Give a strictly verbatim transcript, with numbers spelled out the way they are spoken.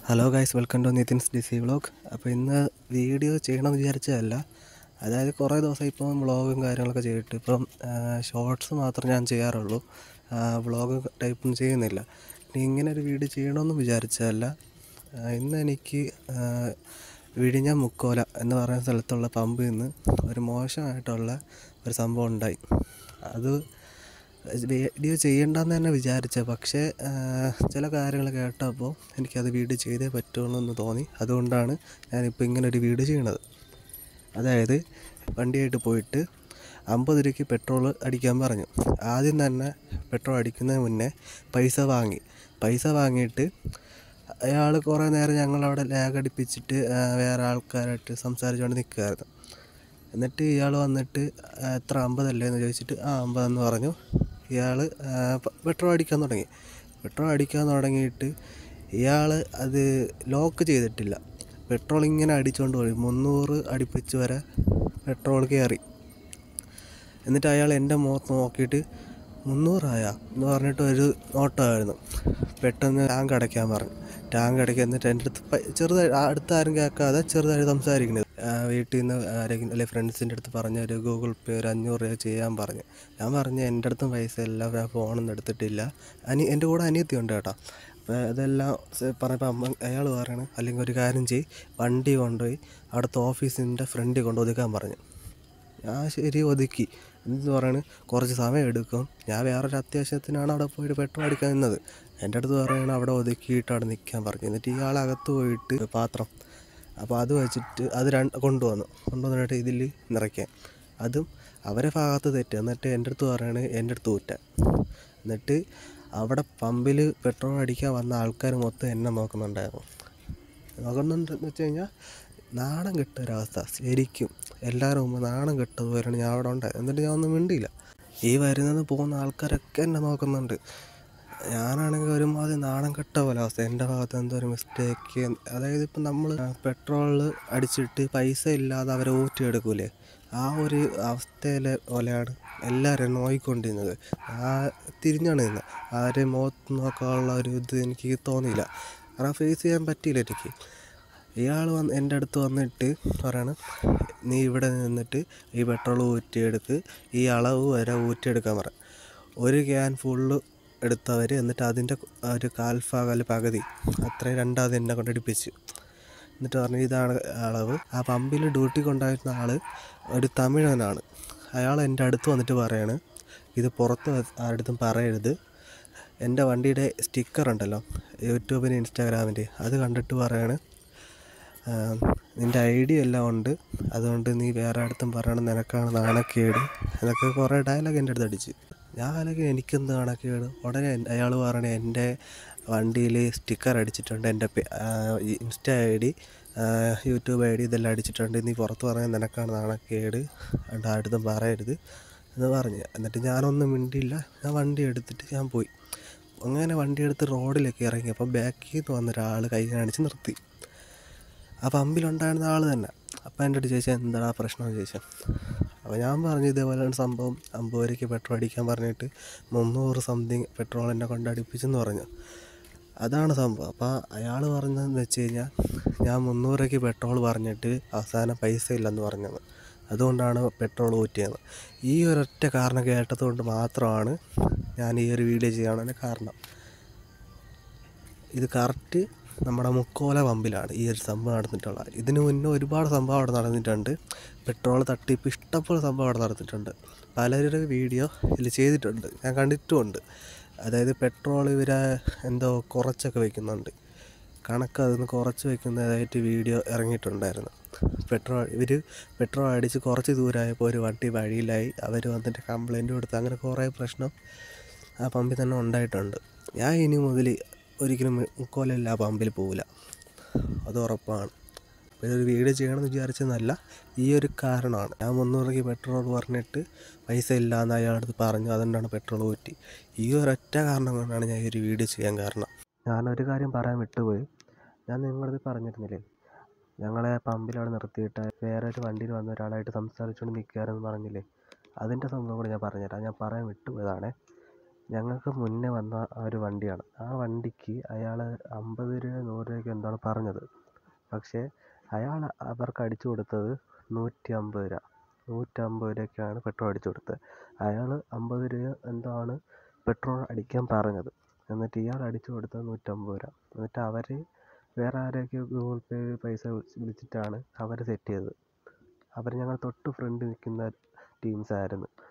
Hello guys, welcome to Nithin's D C vlog. അപ്പോൾ ഇന്ന് video ചെയ്യണമെന്ന് വിചാരിച്ചതല്ല. അതായത് കുറേ ദിവസം ഇപ്പം വ്ളോഗും കാര്യങ്ങളൊക്കെ ചെയ്തിട്ട് ഇപ്പം ഷോർട്സ് മാത്രം ഞാൻ ചെയ്യാറുള്ളൂ. വ്ളോഗ് ടൈപ്പൊന്നും ചെയ്യുന്നില്ല. ഇനി ഇങ്ങനെ ഒരു വീഡിയോ ചെയ്യണമെന്ന് വിചാരിച്ചതല്ല. ഇന്ന് എനിക്ക് വിഴിഞ്ഞം മുക്കോല എന്ന് പറയുന്ന സ്ഥലത്തുള്ള പമ്പിൽ നിന്ന് ഒരു മോശമായിട്ടുള്ള ഒരു സംഭവം ഉണ്ടായി. അത് വീഡിയോ ചെയ്യണ്ടെന്ന് തന്നെ വിചാരിച്ചത്, പക്ഷേ ചില കാര്യങ്ങൾ കേട്ടപ്പോൾ എനിക്കത് വീഡിയോ ചെയ്തേ പറ്റുള്ളൂ എന്ന് തോന്നി. അതുകൊണ്ടാണ് ഞാനിപ്പോൾ ഇങ്ങനെ ഒരു വീഡിയോ ചെയ്യണത്. അതായത് വണ്ടിയായിട്ട് പോയിട്ട് അമ്പത് രൂപയ്ക്ക് പെട്രോൾ അടിക്കാൻ പറഞ്ഞു. ആദ്യം തന്നെ പെട്രോൾ അടിക്കുന്നതിന് മുന്നേ പൈസ വാങ്ങി പൈസ വാങ്ങിയിട്ട് അയാൾ കുറേ നേരം ഞങ്ങളവിടെ ലാഗ് അടിപ്പിച്ചിട്ട് വേറെ ആൾക്കാരായിട്ട് സംസാരിച്ചുകൊണ്ട് നിൽക്കുമായിരുന്നു. എന്നിട്ട് ഇയാൾ വന്നിട്ട് എത്ര അമ്പതല്ലേ എന്ന് ചോദിച്ചിട്ട് ആ അമ്പതെന്ന് പറഞ്ഞു. ഇയാൾ പെട്രോൾ അടിക്കാൻ തുടങ്ങി പെട്രോൾ അടിക്കാൻ തുടങ്ങിയിട്ട് ഇയാൾ അത് ലോക്ക് ചെയ്തിട്ടില്ല. പെട്രോൾ ഇങ്ങനെ അടിച്ചുകൊണ്ട് പോയി മുന്നൂറ് അടുപ്പിച്ച് വരെ പെട്രോൾ കയറി. എന്നിട്ട് അയാൾ എൻ്റെ മുഖത്ത് നോക്കിയിട്ട് മുന്നൂറായ എന്ന് പറഞ്ഞിട്ട് ഒരു നോട്ടമായിരുന്നു. പെട്ടെന്ന് ടാങ്ക് അടയ്ക്കാൻ പറഞ്ഞു. ടാങ്ക് അടയ്ക്കുക. എന്നിട്ട് എൻ്റെ അടുത്ത് ചെറുതായി അടുത്ത ആരും കേൾക്കാതെ ചെറുതായി സംസാരിക്കുന്നത്. വീട്ടിൽ നിന്ന് ആരെങ്കിലും അല്ലെങ്കിൽ ഫ്രണ്ട്സിൻ്റെ അടുത്ത് പറഞ്ഞ ഒരു ഗൂഗിൾ പേ ഒരു അഞ്ഞൂറ് രൂപ ചെയ്യാൻ പറഞ്ഞു. ഞാൻ പറഞ്ഞു എൻ്റെ അടുത്തും പൈസ ഇല്ല, ഞാൻ ഫോണൊന്നും എടുത്തിട്ടില്ല. അനി എൻ്റെ കൂടെ അനിയത്തി ഉണ്ട് കേട്ടോ. അപ്പോൾ അതെല്ലാം പറഞ്ഞപ്പോൾ അമ്മ അയാൾ പറയണം അല്ലെങ്കിൽ ഒരു കാര്യം ചെയ്യ്, വണ്ടി കൊണ്ടുപോയി അവിടുത്തെ ഓഫീസിൻ്റെ ഫ്രണ്ടിൽ കൊണ്ട് ഒതുക്കാൻ പറഞ്ഞു. ഞാൻ ശരി ഒതുക്കി. എന്ന് പറയണ് കുറച്ച് സമയം എടുക്കും, ഞാൻ വേറൊരു അത്യാവശ്യത്തിനാണ് അവിടെ പോയിട്ട് പെട്രോൾ അടിക്കാൻ നിന്നത്. എൻ്റെ അടുത്ത് പറയണം അവിടെ ഒതുക്കിയിട്ട് അവിടെ നിൽക്കാൻ പറഞ്ഞു. എന്നിട്ട് ഇയാളകത്ത് പോയിട്ട് പാത്രം അപ്പോൾ അത് വെച്ചിട്ട് അത് രണ്ട് കൊണ്ടുവന്നു കൊണ്ടുവന്നിട്ട് ഇതിൽ നിറയ്ക്കാൻ. അതും അവരെ ഭാഗത്ത് തെറ്റ്. എന്നിട്ട് എൻ്റെ അടുത്ത് പറയണത് എൻ്റെ അടുത്ത് ഊറ്റാൻ. എന്നിട്ട് അവിടെ പമ്പിൽ പെട്രോൾ അടിക്കാൻ വന്ന ആൾക്കാർ മൊത്തം എന്നെ നോക്കുന്നുണ്ടായിരുന്നു. നോക്കുന്നുണ്ടെന്ന് വെച്ച് കഴിഞ്ഞാൽ നാണം കെട്ട ഒരവസ്ഥ. ശരിക്കും എല്ലാവരും മുമ്പ് നാണം കെട്ടതുപോലെയാണ് ഞാൻ അവിടെ ഉണ്ടായത്. എന്നിട്ട് ഞാൻ ഒന്നും മിണ്ടിയില്ല. ഈ വരുന്നത് പോകുന്ന ആൾക്കാരൊക്കെ എന്നെ നോക്കുന്നുണ്ട്. ഞാനാണെങ്കിൽ ഒരുമാതിരി നാണം കെട്ട പോലെ അവസ്ഥ. എൻ്റെ ഭാഗത്ത് എന്തോ ഒരു മിസ്റ്റേക്ക്. അതായത് ഇപ്പം നമ്മൾ പെട്രോളിൽ അടിച്ചിട്ട് പൈസ ഇല്ലാതെ അവരെ ഊറ്റിയെടുക്കൂലേ, ആ ഒരു അവസ്ഥയിലെ പോലെയാണ് എല്ലാവരും നോക്കിക്കൊണ്ടിരുന്നത്. ആ തിരിഞ്ഞാണ് നിന്നത്. ആരെയും മുഖത്ത് നോക്കാനുള്ള ഒരു ഇത് എനിക്ക് തോന്നിയില്ല. കാരണം ഫേസ് ചെയ്യാൻ പറ്റിയില്ല എനിക്ക്. ഇയാൾ വന്ന് എൻ്റെ അടുത്ത് വന്നിട്ട് പറയണം നീ ഇവിടെ നിന്നിട്ട് ഈ പെട്രോൾ ഊറ്റിയെടുക്ക്, ഈ അളവ് വരെ ഊറ്റിയെടുക്കാൻ പറ. ഒരു ക്യാൻ ഫുള്ള് എടുത്തവർ. എന്നിട്ട് അതിൻ്റെ ഒരു കാൽഭാഗം പകുതി അത്രയും രണ്ടാമത് എന്നെ കൊണ്ടടിപ്പിച്ചു. എന്നിട്ട് പറഞ്ഞു ഇതാണ് അളവ്. ആ പമ്പിൽ ഡ്യൂട്ടി കൊണ്ടായിരുന്ന ആൾ ഒരു തമിഴനാണ്. അയാൾ എൻ്റെ അടുത്ത് വന്നിട്ട് പറയാണ് ഇത് പുറത്ത് ആരുടെടുത്തും പറയരുത്. എൻ്റെ വണ്ടിയുടെ സ്റ്റിക്കർ ഉണ്ടല്ലോ യൂട്യൂബിന് ഇൻസ്റ്റാഗ്രാമിൻ്റെ, അത് കണ്ടിട്ട് പറയാണ് നിൻ്റെ ഐ ഡി എല്ലാം ഉണ്ട്, അതുകൊണ്ട് നീ വേറെ അടുത്തും പറയണം, നിനക്കാണ് നാണക്കേട് എന്നൊക്കെ കുറേ ഡയലോഗ് എൻ്റെ അടുത്ത് അടിച്ച്. ഞാൻ അല്ലെങ്കിൽ എനിക്കെന്ത് നാണക്കേട്. ഉടനെ അയാൾ പറയണേ എൻ്റെ വണ്ടിയിൽ സ്റ്റിക്കർ അടിച്ചിട്ടുണ്ട്, എൻ്റെ insta I D YouTube I D ഇതെല്ലാം അടിച്ചിട്ടുണ്ട്, നീ പുറത്ത് പറയാൻ നിനക്കാണ് നാണക്കേട്, അതുകൊണ്ട് അടുത്തും പറയരുത് എന്ന് പറഞ്ഞ്. എന്നിട്ട് ഞാനൊന്നും മിണ്ടിയില്ല. ഞാൻ വണ്ടി എടുത്തിട്ട് ഞാൻ പോയി. അങ്ങനെ വണ്ടി എടുത്ത് റോഡിലേക്ക് ഇറങ്ങിയപ്പോൾ ബാക്കിൽ നിന്ന് വന്നൊരാൾ കൈ കാണിച്ച് നിർത്തി. ആ പമ്പിലുണ്ടായിരുന്ന ആൾ തന്നെ. അപ്പം എൻ്റെ അടുത്ത് ചോദിച്ചാൽ എന്താ പ്രശ്നമെന്ന് ചോദിച്ചാൽ, അപ്പോൾ ഞാൻ പറഞ്ഞു ഇതേപോലെയാണ് സംഭവം, അമ്പത് രൂപയ്ക്ക് പെട്രോൾ അടിക്കാൻ പറഞ്ഞിട്ട് മുന്നൂറ് സംതിങ് പെട്രോൾ എന്നെ കൊണ്ട് അടിപ്പിച്ചെന്ന് പറഞ്ഞു. അതാണ് സംഭവം. അപ്പോൾ അയാൾ പറഞ്ഞതെന്ന് വെച്ച് കഴിഞ്ഞാൽ ഞാൻ മുന്നൂറ് രൂപയ്ക്ക് പെട്രോൾ പറഞ്ഞിട്ട് അവസാനം പൈസ ഇല്ലെന്ന് പറഞ്ഞത്, അതുകൊണ്ടാണ് പെട്രോൾ ഊറ്റിയത്. ഈ ഒരൊറ്റ കാരണം കേട്ടതുകൊണ്ട് മാത്രമാണ് ഞാൻ ഈ ഒരു വീഡിയോ ചെയ്യാനുള്ള കാരണം. ഇത് കറക്റ്റ് നമ്മുടെ മുക്കോല പമ്പിലാണ് ഈ ഒരു സംഭവം നടന്നിട്ടുള്ളത്. ഇതിന് മുന്നേ ഒരുപാട് സംഭവം അവിടെ നടന്നിട്ടുണ്ട്. പെട്രോൾ തട്ടിപ്പ് ഇഷ്ടംപോലെ സംഭവം അവിടെ നടന്നിട്ടുണ്ട്. പലരുടെ വീഡിയോ ഇതിൽ ചെയ്തിട്ടുണ്ട്, ഞാൻ കണ്ടിട്ടുമുണ്ട്. അതായത് പെട്രോൾ ഇവർ എന്തോ കുറച്ചൊക്കെ വയ്ക്കുന്നുണ്ട്, കണക്ക് അതിന് കുറച്ച് വയ്ക്കുന്നതായിട്ട് വീഡിയോ ഇറങ്ങിയിട്ടുണ്ടായിരുന്നു. പെട്രോൾ ഇവർ പെട്രോൾ അടിച്ച് കുറച്ച് ദൂരമായപ്പോൾ ഒരു വണ്ടി വഴിയിലായി, അവർ വന്നിട്ട് കംപ്ലയിൻറ്റ് കൊടുത്ത് അങ്ങനെ കുറേ പ്രശ്നം ആ പമ്പിൽ തന്നെ ഉണ്ടായിട്ടുണ്ട്. ഞാൻ ഇനി മുതൽ ഒരിക്കലും മുക്കോലല്ല ആ പമ്പിൽ പോവില്ല, അത് ഉറപ്പാണ്. അപ്പോൾ ഒരു വീഡിയോ ചെയ്യണമെന്ന് വിചാരിച്ചതല്ല, ഈ ഒരു കാരണമാണ്. ഞാൻ മുന്നൂറ് രൂപയ്ക്ക് പെട്രോൾ പറഞ്ഞിട്ട് പൈസ ഇല്ലയെന്ന് അയാളടുത്ത് പറഞ്ഞു, അതുകൊണ്ടാണ് പെട്രോൾ ഊറ്റി. ഈ ഒരൊറ്റ കാരണം കൊണ്ടാണ് ഞാൻ ഈ ഒരു വീഡിയോ ചെയ്യാൻ കാരണം. ഞാനൊരു കാര്യം പറയാൻ വിട്ടുപോയി. ഞാൻ നിങ്ങളത് പറഞ്ഞിരുന്നില്ലേ, ഞങ്ങളെ പമ്പിലവിടെ നിർത്തിയിട്ട് വേറെ ഒരു വണ്ടിയിൽ വന്ന ഒരാളായിട്ട് സംസാരിച്ചുകൊണ്ട് നിൽക്കുകയാണെന്ന് പറഞ്ഞില്ലേ, അതിൻ്റെ സംഭവം കൂടി ഞാൻ പറഞ്ഞുതരാം. ഞാൻ പറയാൻ വിട്ടുപോയതാണേ. ഞങ്ങൾക്ക് മുന്നേ വന്ന ആ ഒരു വണ്ടിയാണ്. ആ വണ്ടിക്ക് അയാൾ അമ്പത് രൂപ നൂറ് രൂപയ്ക്ക് എന്താണ് പറഞ്ഞത്. പക്ഷേ അയാൾ അവർക്ക് അടിച്ചു കൊടുത്തത് നൂറ്റി അമ്പത് രൂപ നൂറ്റമ്പത് രൂപയ്ക്കാണ് പെട്രോൾ അടിച്ചു കൊടുത്തത്. അയാൾ അമ്പത് രൂപ എന്താണ് പെട്രോൾ അടിക്കാൻ പറഞ്ഞത്. എന്നിട്ട് ഇയാൾ അടിച്ചു കൊടുത്തത് നൂറ്റമ്പത് രൂപ. എന്നിട്ട് അവർ വേറെ ആരെയൊക്കെ ഗൂഗിൾ പേ പൈസ വിളിച്ചിട്ടാണ് അവർ സെറ്റ് ചെയ്തത്. അവർ ഞങ്ങൾ തൊട്ട് ഫ്രണ്ട് നിൽക്കുന്ന ടീംസ് ആയിരുന്നു.